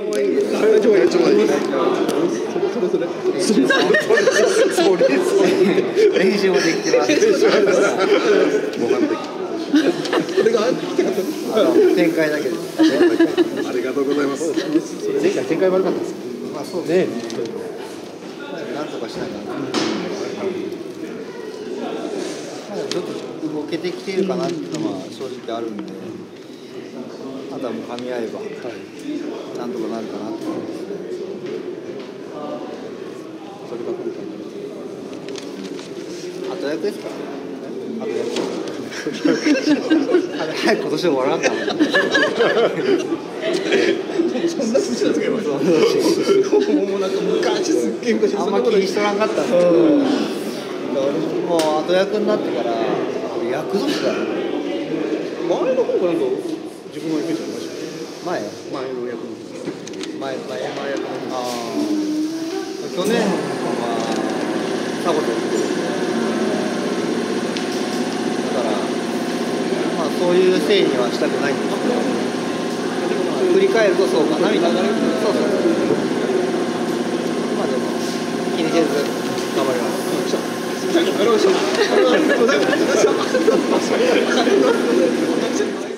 練習もできてます。展開だけです。 ありがとうございます。 前回展開悪かったです。 まあそうですね。なんとかしながら。ちょっと動けてきているかなっていうのは正直あるんで、あとはもう噛み合えばなんとかなるかなって思いますね。それが来るかな。後役ですか？後役。早く今年で終わらんかな。 そんな口なんですか？もうなんか昔すっげえ昔あんま気にしとらんかったんですけど、もう後役になってから役年だね。 前の方がなんか自分のイメージありましたね。 前の役の前役の去年はサボテンだから、まあそういうせいにはしたくないんですけど、まあ、振り返るとそうかなみたいな。そうまあでも気にせず頑張ります。 ありがとうございました。